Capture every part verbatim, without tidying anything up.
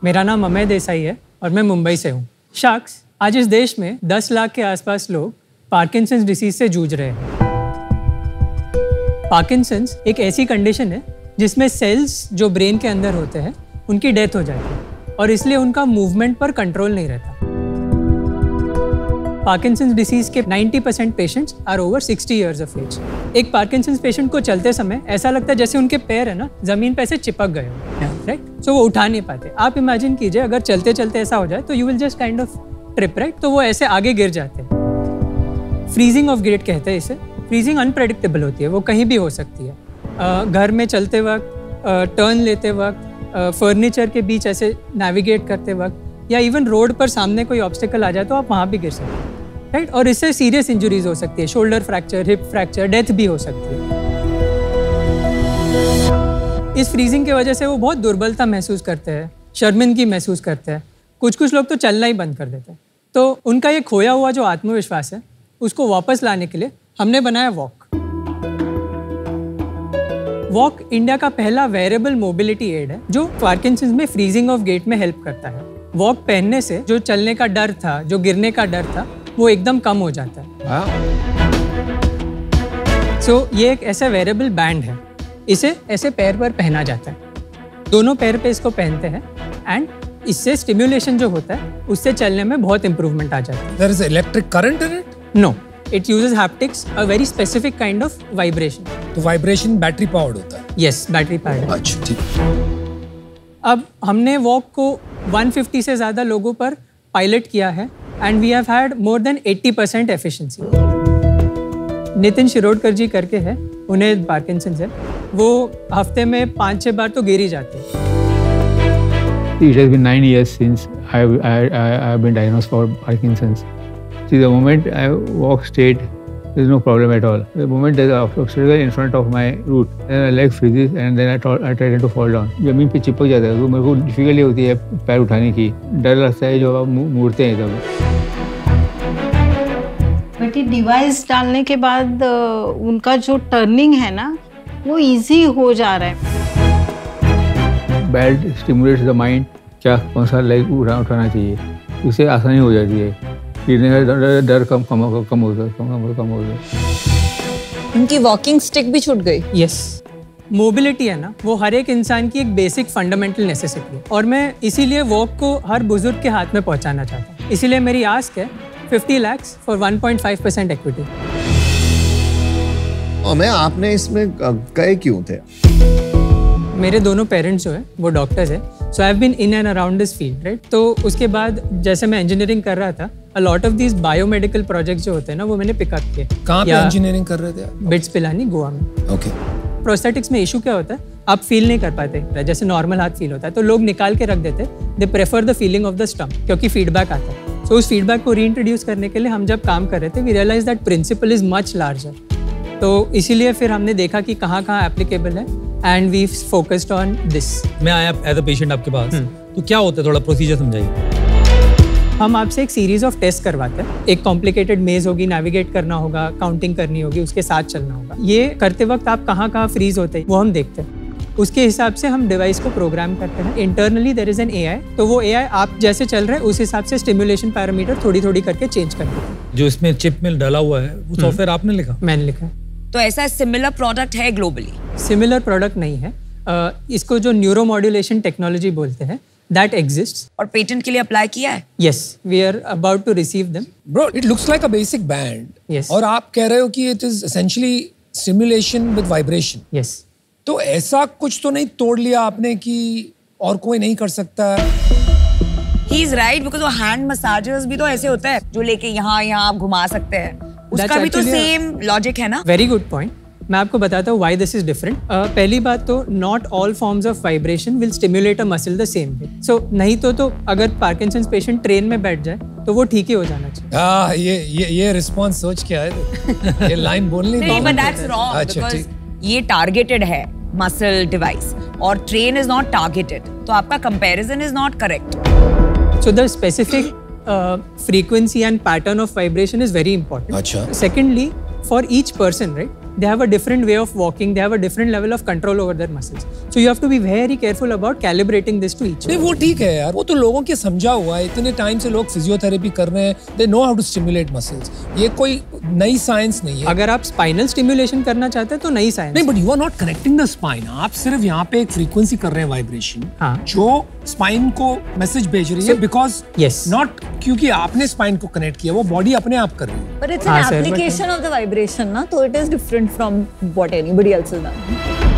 मेरा नाम अमय देसाई है और मैं मुंबई से हूँ। शख्स आज इस देश में दस लाख के आसपास लोग पार्किंसंस डिसीज से जूझ रहे हैं। पार्किंसंस एक ऐसी कंडीशन है जिसमें सेल्स जो ब्रेन के अंदर होते हैं उनकी डेथ हो जाती है और इसलिए उनका मूवमेंट पर कंट्रोल नहीं रहता। पार्किंसंस डिसीज के नब्बे परसेंट पेशेंट्स आर ओवर साठ इयर्स ऑफ एज। एक पार्किंसंस पेशेंट को चलते समय ऐसा लगता है जैसे उनके पैर है ना जमीन पे ऐसे चिपक गए हो, राइट? सो वो उठा नहीं पाते। आप इमेजिन कीजिए अगर चलते चलते ऐसा हो जाए तो you will just kind of trip, right? तो वो ऐसे आगे गिर जाते हैं। फ्रीजिंग ऑफ गेट कहते हैं इसे। फ्रीजिंग अनप्रेडिक्टेबल होती है, वो कहीं भी हो सकती है। uh, घर में चलते वक्त, टर्न uh, लेते वक्त, फर्नीचर uh, के बीच ऐसे नेविगेट करते वक्त, या इवन रोड पर सामने कोई ऑब्स्टिकल आ जाए तो आप वहाँ भी गिर सकते हैं, राइट? और इससे सीरियस इंजरीज हो सकती है, shoulder fracture, hip fracture, death भी हो सकती है। इस फ्रीजिंग की वजह से वो बहुत दुर्बलता महसूस करते हैं, शर्मिंदगी महसूस करते हैं। कुछ कुछ लोग तो चलना ही बंद कर देते हैं। तो उनका ये खोया हुआ जो आत्मविश्वास है उसको वापस लाने के लिए हमने बनाया वॉक। वॉक इंडिया का पहला वेयरेबल मोबिलिटी एड है जो पार्किंसंस में फ्रीजिंग ऑफ गेट में हेल्प करता है। वॉक पहनने से जो चलने का डर था, जो गिरने का डर था, वो एकदम कम हो जाता है। सो so, ये एक ऐसा वेयरेबल बैंड है, इसे ऐसे पैर पर पहना जाता है। दोनों पैर पे इसको पहनते हैं एंड इससे स्टिम्युलेशन जो होता है उससे चलने में बहुत इंप्रूवमेंट आ जाता है। There is electric current in it? No, it uses haptics, a very specific kind of vibration. तो वाइब्रेशन बैटरी पावर्ड होता है? Yes, battery powered. अच्छा, ठीक। अब हमने वॉक को एक सौ पचास से ज़्यादा लोगों पर पायलट किया है and we have had more than अस्सी परसेंट एफिशिएंसी। नितिन शिरोडकर जी करके है, उन्हें पार्किंसंस है। वो हफ्ते में पाँच छः बार तो गिर ही जाते हैं। It has been nine years since I I I have been diagnosed for Parkinson's. See, the moment I walk straight, there is no problem at all. The moment there is an obstacle in front of my root, then my leg freezes and then I try, I try to fall down. जमीन पे चिपक जाता है तो मेरे को difficulty होती है पैर उठाने की, डर लगता है जो आप मुड़ते हैं तब। बट ये डिवाइस डालने के बाद उनका जो टर्निंग है ना वो इजी हो जा रहा है। बेल्ट स्टिमुलेट्स द माइंड, क्या कौन सा लेग उठा उठाना चाहिए, इससे आसानी हो जाती है। गिरने का डर, डर कम कम कम होता है, कम कम होता है। उनकी वॉकिंग स्टिक भी छूट गई। यस, मोबिलिटी है ना, वो हर एक इंसान की एक बेसिक फंडामेंटल नेसेसिटी है और मैं इसीलिए वॉक को हर बुजुर्ग के हाथ में पहुंचाना चाहता हूँ। इसीलिए मेरी आस्क है पचास lakh for one point five percent equity. और मैं आपने इसमें गए क्यों थे? मेरे दोनों पेरेंट्स जो है वो डॉक्टर्स है, so I have been in and around this field, right? तो उसके बाद जैसे मैं इंजीनियरिंग कर रहा था, a lot of these biomedical projects जो होते हैं ना वो मैंने पिकअप किए। कहाँ पे इंजीनियरिंग कर रहे थे? बिट्स पिलानी, गोवा में। ओके। प्रोस्थेटिक्स में इशू क्या होता है, आप फील नहीं कर पाते जैसे नॉर्मल हाथ फील होता है, तो लोग निकाल के रख देते, they prefer the feeling of the stump क्योंकि फीडबैक आता है। सो so, उस फीडबैक को रीइंट्रोड्यूस करने के लिए हम जब काम कर रहे थे, we realize that principle is much larger. तो इसीलिए फिर हमने देखा कि कहाँ कहाँ एप्लीकेबल है and we focused on this. मैं आया एज अ पेशेंट आपके पास, तो क्या होता है, थोड़ा प्रोसीजर समझाइए। हम आपसे एक सीरीज ऑफ टेस्ट करवाते हैं। एक कॉम्प्लिकेटेड मेज होगी, नेविगेट करना होगा, काउंटिंग करनी होगी, उसके साथ चलना होगा। ये करते वक्त आप कहाँ कहाँ फ्रीज होते हैं वो हम देखते हैं। उसके हिसाब से हम डिवाइस को प्रोग्राम करते हैं। Internally there is an AI, तो वो एआई आप जैसे चल रहे हैं उस हिसाब से स्टिमुलेशन पैरामीटर थोड़ी थोड़ी करके चेंज कर देते हैं। जो इसमें चिप में डाला हुआ है वो सॉफ्टवेयर आपने लिखा? मैंने लिखा। तो ऐसा सिमिलर प्रोडक्ट है ग्लोबली? सिमिलर प्रोडक्ट नहीं है, uh, इसको जो न्यूरोमॉड्यूलेशन टेक्नोलॉजी बोलते हैं, दैट एग्जिस्ट्स। और पेटेंट के लिए अप्लाई किया है? Yes, we are about to receive them. Bro, it looks like a basic band. Yes. और आप कह रहे हो कि it is essentially stimulation with vibration. Yes. तो ऐसा कुछ तो नहीं तोड़ लिया आपने कि और कोई नहीं कर सकता? ही इज राइट, बिकॉज़ वो हैंड मसाजर्स भी तो ऐसे होता है जो लेके यहाँ यहाँ आप घुमा सकते हैं, उसका भी तो सेम लॉजिक है ना। Very good point. मैं आपको बताता हूँ व्हाई दिस इज डिफरेंट। पहली बात तो not all forms of vibration will stimulate a muscle the same way. So नहीं तो तो अगर पार्किंसंस पेशेंट ट्रेन में बैठ जाए तो वो ठीक ही हो जाना चाहिए। हाँ, ये ये ये रिस्पॉन्स सोच के आए, ये लाइन बोलनी नहीं, but that's wrong because ये टारगेटेड है मसल डिवाइस और ट्रेन इज नॉट टारगेटेड, तो आपका comparison is not correct. So the specific frequency and pattern of vibration is very important. अच्छा। Secondly, for each person, right, they have a different way of walking, they have a different level of control over their muscles. So you have to be very careful about calibrating this to each. नहीं वो ठीक है यार, वो तो लोगों के समझा हुआ है, इतने टाइम से लोग फिजियोथेरेपी कर रहे हैं, they know how to stimulate muscles. ये कोई नई साइंस नहीं है. अगर आप स्पाइनल स्टिमुलेशन करना चाहते हैं तो नई साइंस. नहीं, but you are not connecting the spine. आप सिर्फ यहाँ पे एक फ्रीक्वेंसी कर रहे हैं वाइब्रेशन, हाँ. जो स्पाइन को मैसेज भेज रही है, बिकॉज yes. नॉट क्योंकि आपने स्पाइन को कनेक्ट किया, वो बॉडी अपने आप कर रही है. But it's an application of the vibration, ना, तो it is different from what anybody else has done.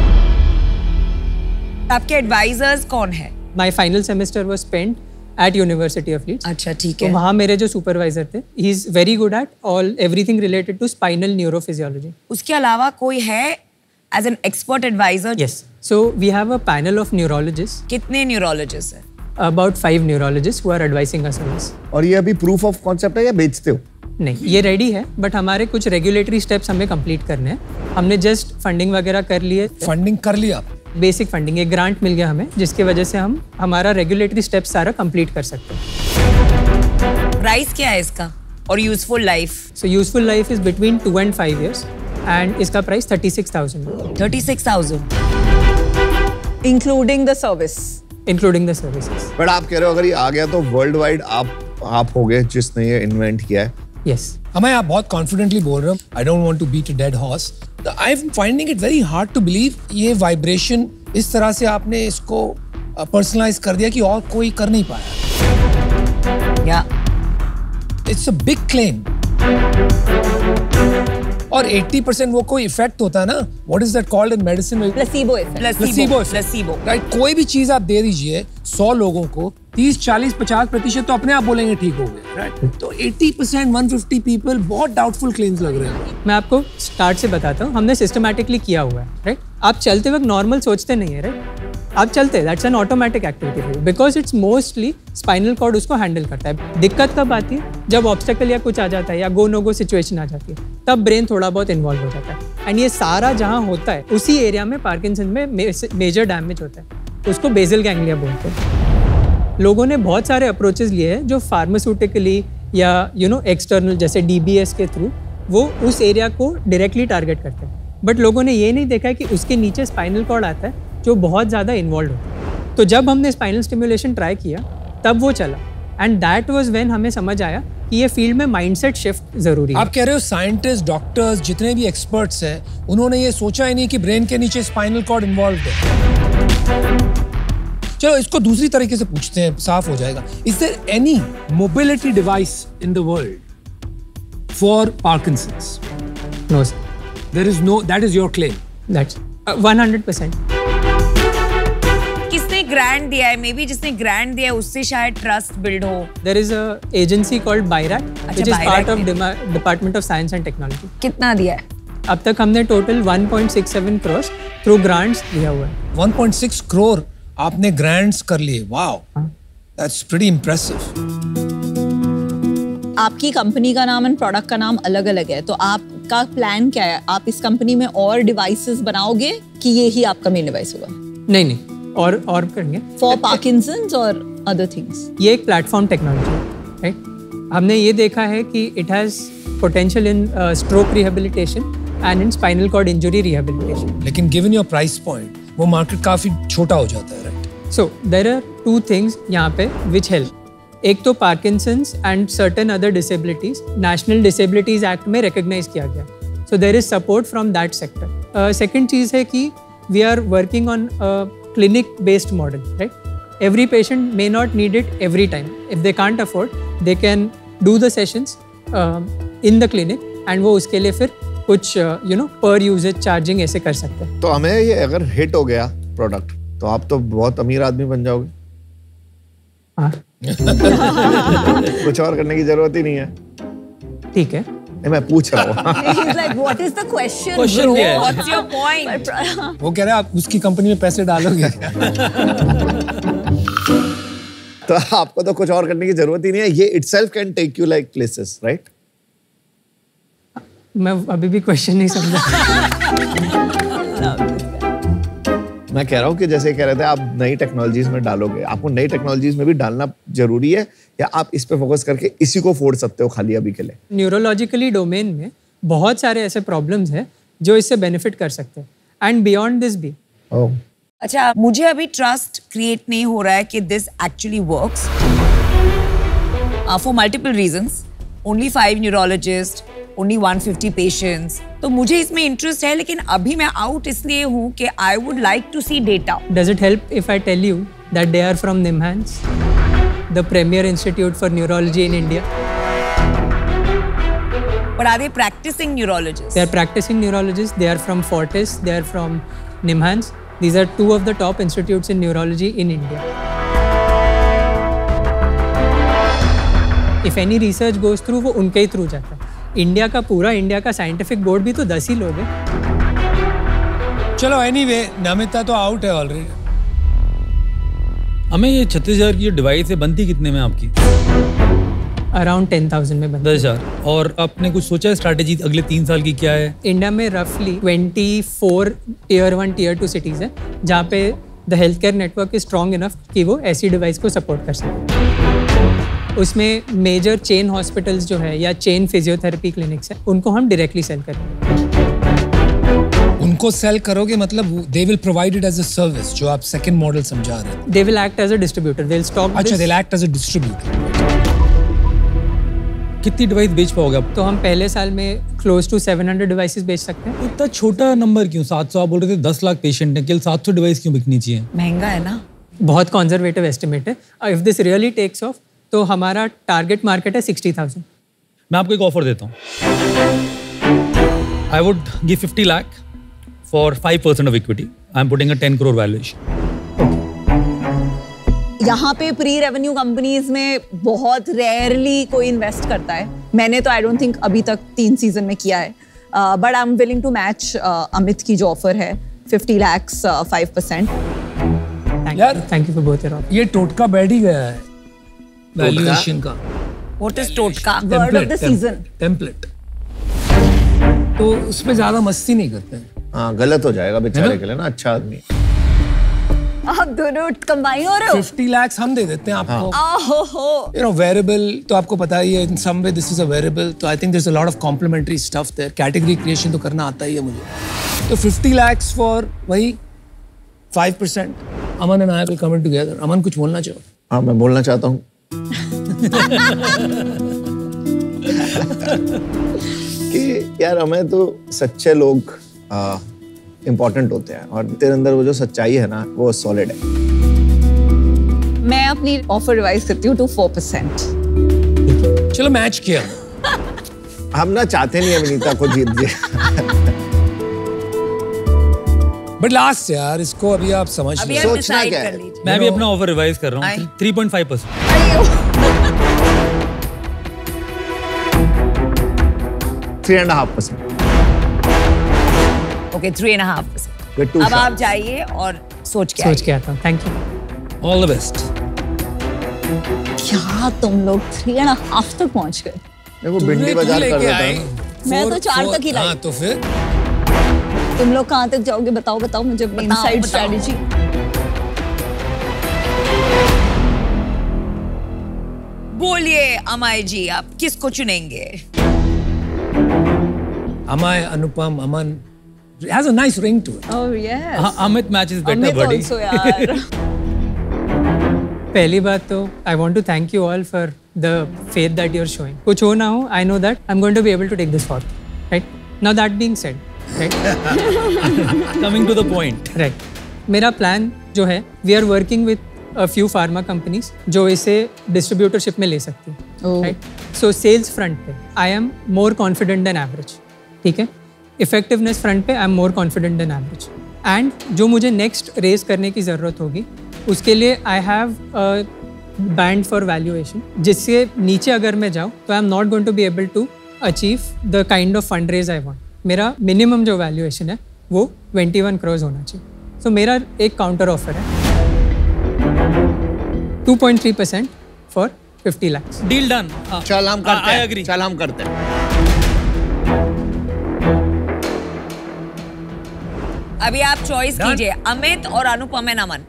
आपके एडवाइजर्स कौन है? My final semester was spent at University of Leeds. अच्छा ठीक तो है. वहाँ मेरे जो सुपरवाइजर थे, he is very good at all everything related to spinal neurophysiology. उसके अलावा कोई है as an expert advisor? Yes. So we have a panel of neurologists. कितने न्यूरोलॉजिस्ट हैं? About five neurologists who are advising us on this. और ये अभी proof of concept है या बेचते हो? नहीं, ये रेडी है, बट हमारे कुछ रेगुलेटरी स्टेप्स हमें कंप्लीट करने हैं. हमने जस्ट फंडिंग वगैरह कर लिए. फंडिंग कर लिया? बेसिक फंडिंग, एक ग्रांट मिल गया हमें, जिसकी वजह से हम हमारा रेगुलेटरी स्टेप सारा कंप्लीट कर सकते हैं. प्राइस क्या है इसका और useful life? So useful life is between two and five years and इसका price thirty six thousand. Thirty six thousand Including the service. Including the services. But आप कह रहे हो अगर ये आ गया तो वर्ल्ड वाइड आप आप हो गए जिसने ये इन्वेंट किया है. यस. हमें आप बहुत कॉन्फिडेंटली बोल रहे हो. I don't want to beat a dead horse. I am finding it very hard to believe ये वाइब्रेशन इस तरह से आपने इसको पर्सनलाइज कर दिया कि और कोई कर नहीं पाया. या इट्स अ बिग क्लेम. और eighty percent वो कोई इफेक्ट होता है ना, what is that called in medicine? Placebo effect. Placebo placebo. Right. कोई भी चीज आप दे दीजिए सौ लोगों को, तीस चालीस पचास प्रतिशत तो अपने आप बोलेंगे ठीक हो गया. राइट. तो eighty percent one hundred fifty people बहुत डाउटफुल क्लेम्स लग रहे हैं. मैं आपको स्टार्ट से बताता हूँ. हमने सिस्टमैटिकली किया हुआ है. राइट. आप चलते वक्त नॉर्मल सोचते नहीं है. राइट. आप चलते, that's an automatic activity because it's mostly spinal cord उसको हैंडल करता है. दिक्कत कब आती है? जब ऑब्स्टेकल या कुछ आ जाता है या गो नो गो सिचुएशन आ जाती है, तब ब्रेन थोड़ा बहुत इन्वॉल्व हो जाता है. एंड ये सारा जहाँ होता है उसी एरिया में पार्किंसन में मेजर डैमेज होता है. उसको बेसल गैंग्लिया बोलते हैं. लोगों ने बहुत सारे अप्रोचेस लिए हैं जो फार्मास्यूटिकली या यू नो एक्सटर्नल जैसे डी बी एस के थ्रू वो उस एरिया को डायरेक्टली टारगेट करते हैं. बट लोगों ने ये नहीं देखा है कि उसके नीचे स्पाइनल कॉर्ड आता है जो बहुत ज़्यादा इन्वॉल्व होता है. तो जब हमने स्पाइनल स्टिमुलेशन ट्राई किया तब वो चला. एंड दैट वाज व्हेन हमें समझ आया कि ये फील्ड में माइंडसेट शिफ्ट जरूरी है. आप कह रहे हो साइंटिस्ट, डॉक्टर्स, जितने भी एक्सपर्ट्स हैं, उन्होंने ये सोचा ही नहीं कि ब्रेन के नीचे स्पाइनल कॉर्ड इन्वॉल्व है. चलो इसको दूसरी तरीके से पूछते हैं, साफ हो जाएगा. Is there any mobility device in the world for Parkinson's? No sir. There is no. That is your claim? That's one hundred percent. किसने ग्रांट दिया है? मे बी जिसने ग्रांट दिया है उससे शायद ट्रस्ट बिल्ड हो. There is a agency called B I R A C, which is part of Dema- Department of Science and Technology. कितना दिया है? अब तक हमने total one point six seven crores through grants दिया हुआ है. one point six crore आपने ग्रांट्स कर लिए. Wow, that's pretty impressive. आपकी कंपनी का नाम एंड प्रोडक्ट का नाम अलग अलग है, तो आपका प्लान क्या है? आप इस कंपनी में और डिवाइसेस बनाओगे कि ये ही आपका मेन डिवाइस होगा? नहीं नहीं, और और करेंगे फॉर पार्किंसंस और अदर थिंग्स. ये एक प्लेटफॉर्म टेक्नोलॉजी है. राइट. हमने ये देखा है कि it has potential in stroke rehabilitation and in spinal cord injury rehabilitation. लेकिन गिवन योर प्राइस पॉइंट वो मार्केट काफी छोटा हो जाता है. Right. So there are two things यहाँ पे विच हेल्प. एक तो Parkinson's and certain other disabilities national disabilities act में रिकॉग्नाइज किया गया. So there is support from that sector. Second चीज़ है कि we are working on clinic based model, right? Every patient may not need it every time. If they can't afford, they can do the sessions uh, in the clinic and वो उसके लिए फिर कुछ you know per uses charging ऐसे कर सकते हैं. तो हमें ये अगर हिट हो गया प्रोडक्ट तो आप तो बहुत अमीर आदमी बन जाओगे. हाँ. कुछ और करने की जरूरत ही नहीं है. ठीक है. नहीं, मैं पूछ रहा हूँ. He's like, what is the question? Question क्या है? What's your point? वो कह रहे हैं आप उसकी कंपनी में पैसे डालोगे. तो आपको तो कुछ और करने की जरूरत ही नहीं है. ये itself can take you like places, right? मैं अभी भी क्वेश्चन नहीं समझा. मैं कह रहा हूँ कि जैसे कह रहे थे आप नई टेक्नोलॉजीज में डालोगे, आपको नई टेक्नोलॉजीज में भी डालना जरूरी है या आप इस पे फोकस करके इसी को फोड़ सकते हो खाली अभी के लिए? न्यूरोलॉजिकली डोमेन में बहुत सारे ऐसे प्रॉब्लम्स हैं जो इससे बेनिफिट कर सकते हैं एंड बियॉन्ड दिस भी। oh. अच्छा, मुझे अभी ट्रस्ट क्रिएट नहीं हो रहा है कि this actually works for multiple reasons. Only five neurologist, only one fifty patients, तो मुझे इसमें इंटरेस्ट है, लेकिन अभी मैं आउट इसलिए हूँ कि I would like to see data. Does it help if I tell you that they are from NIMHANS, the premier institute for neurology in India? But are they practicing neurologists? They are practicing neurologists. They are from Fortis. They are from NIMHANS. These are two of the top institutes in neurology in India. If any research goes through, वो उनके ही through जाता है। India का पूरा India का scientific board भी तो दस ही लोग हैं। चलो एनीवे, नमिता तो आउट है ऑलरेडी। हमें ये छत्तीस हजार की डिवाइस है, बनती कितने में आपकी? अराउंड टेन थाउजेंड में बनती है। दस हजार। और आपने कुछ सोचा है स्ट्रैटेजी अगले तीन साल की क्या है? इंडिया में रफली twenty four tier one tier two cities है जहाँ पे the health care network is strong enough कि वो ऐसी डिवाइस को सपोर्ट कर सके। उसमें मेजर चेन हॉस्पिटल्स जो है या चेन फिजियोथेरेपी क्लिनिक्स है, उनको हम डायरेक्टली सेल करेंगे। उनको सेल करोगे मतलब they will provide it as a service, जो आप सेकंड मॉडल समझा रहे हैं। They will act as a distributor, they will stock. अच्छा, they will act as a distributor. कितनी डिवाइस बेच पाओगे आप? तो हम पहले साल में close to seven hundred devices बेच सकते हैं। इतना छोटा नंबर क्यों? सात सौ आप बोल रहे थे, दस लाख पेशेंट हैं, केवल सात सौ डिवाइस क्यों बिकनी चाहिए? महंगा है ना। बहुत कंजर्वेटिव एस्टिमेट है। If this really takes off तो हमारा टारगेट मार्केट है सिक्सटी थाउजेंड। मैं आपको एक ऑफर देता हूँ। I would give fifty lakh for five percent of equity. I am putting a ten crore valuation. यहाँ पे प्री रेवेन्यू कंपनीज में बहुत रेयरली कोई इन्वेस्ट करता है। मैंने तो आई डोंट थिंक अभी तक तीन सीजन में किया है, but I am willing to match Amit की जो ऑफर है, फिफ्टी लैक्स फाइव परसेंट। यार thank you for both your offer. ये टोटका बैठ ही गया है वैल्यूएशन का। What is टोटका? Word of the season. Template. तो उसमें ज्यादा मस्ती नहीं करते हैं। हाँ, गलत हो जाएगा बेचारे के लिए ना, अच्छा आदमी। आप दोनों कंबाइन हो रहे हो। फिफ्टी लाख हम दे देते हैं आपको। ओहो। You know, वेरिएबल तो आपको पता ही है, in some way this is a variable, तो I think there's a lot of complementary stuff there. Category creation तो करना आता ही है मुझे। तो फिफ्टी lakhs फॉर वही five percent. Aman and I will come in together. Aman कुछ बोलना चाहो? हाँ, मैं बोलना चाहता हूँ कि यार हमें तो सच्चे लोग इम्पोर्टेंट होते हैं, और तेरे अंदर वो जो सच्चाई है ना, वो सॉलिड है। मैं अपनी ऑफर रिवाइज करती हूँ टू फोर परसेंट। चलो मैच किया। हम ना चाहते नहीं है विनीता को जीत जाए। बट लास्ट यार, इसको अभी आप समझ अभी लो। आप सोचना decide क्या कर है? लीजिए। मैं भी अपना ऑफर रिवाइज कर रहा हूँ, three point five percent. Three and half percent. Okay, three and half percent. अब आप जाइए और सोच के सोच के आता हूँ। Thank you. All the best. क्या तुम लोग थ्री एंड हाफ तक पहुंच गए? देखो भिंडी बाजार कर देता है ना। मैं तो चार तक ही लाई। हाँ, तो फिर तुम लोग कहाँ तक जाओगे? बताओ बताओ मुझे अपनी इनसाइड स्ट्रेटजी। बोलिए अमाय जी, आप किसको चुनेंगे? अमाय, अनुपम, अमन has a nice ring to it. Oh yes. हाँ, Amit match is better Amit buddy. also यार। पहली बात तो I want to thank you all for the faith that you are showing. कुछ हो ना हो, I know that I am going to be able to take this for, right? Now that being said, right, coming to the point, right, मेरा plan जो है, we are working with a few pharma companies जो इसे distributorship में ले सकती है, right? सो sales front पे I am more confident than average, ठीक है? इफेक्टिवनेस फ्रंट पे I am more confident than average. And जो मुझे नेक्स्ट रेस करने की ज़रूरत होगी, उसके लिए I have band for valuation, जिससे नीचे अगर मैं जाऊँ तो I am not going to be able to achieve the kind of fund raise I want. मेरा मिनिमम जो वैल्यूएशन है वो ट्वेंटी वन करोड़ होना चाहिए। सो so, मेरा एक काउंटर ऑफर है two point three percent for fifty lakh. Deal done. चल हम करते आई हैं, एग्री। चल हम करते हैं। अभी आप चॉइस कीजिए, अमित और Anupam and Aman.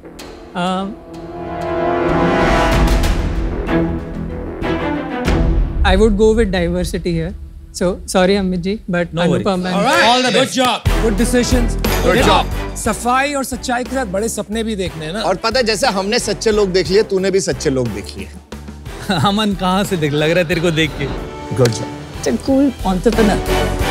I would go with diversity here. So sorry Amit ji, but No worries. Anupam and All right. All the Good best. job. Good decisions. Good job. सफाई और सच्चाई के साथ बड़े सपने भी देखने हैं ना। और पता है जैसे हमने सच्चे लोग देख लिए, तूने भी सच्चे लोग देख लिए। अमन कहाँ से देख लग रहा है तेरे को देख के? Good job. Cool entrepreneur.